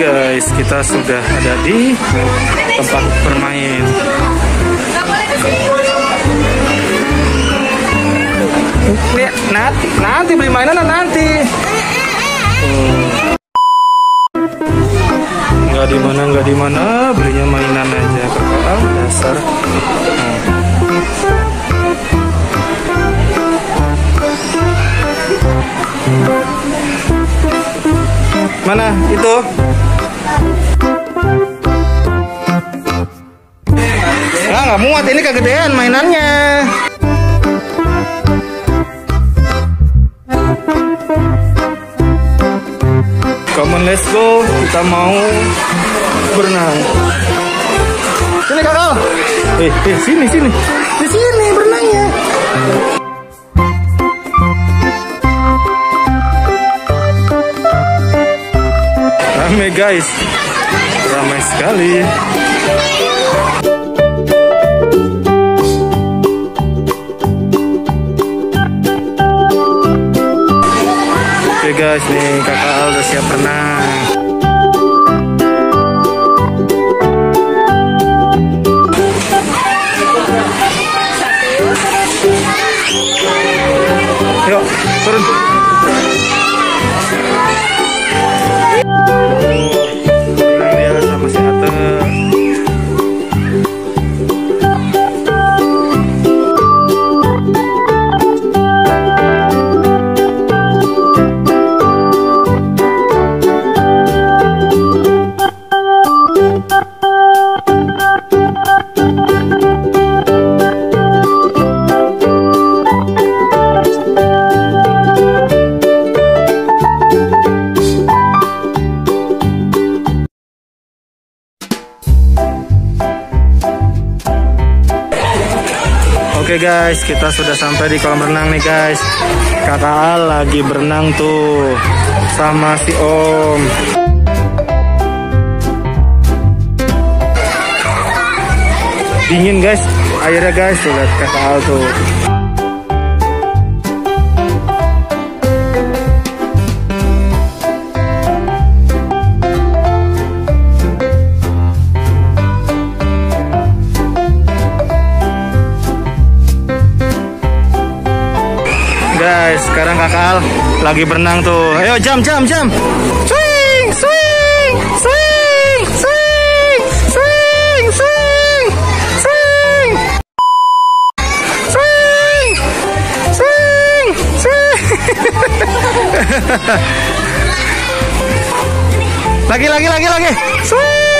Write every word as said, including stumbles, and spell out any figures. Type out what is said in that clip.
guys, kita sudah ada di tempat bermain. Nanti, nanti beli mainan nanti. Nggak di mana, nggak di mana, belinya mainan aja. Kakak dasar. Mana itu? Nggak, nggak muat, ini kegedean mainannya. Come on, let's go. Kita mau berenang. Sini kakak. Eh, eh, sini, sini. Di sini berenangnya. Ramai guys, ramai sekali. Oke guys, nih kakak Al udah siap berenang. Yuk, turun. Oke guys, kita sudah sampai di kolam renang nih guys. Kakak Al lagi berenang tuh sama si Om. Dingin guys airnya guys, tuh lihat kakak Al tuh. Guys, sekarang kakak Al lagi berenang tuh. Ayo jam jam jam. Swing swing swing swing swing swing swing swing swing swing. Lagi lagi lagi lagi. Swing.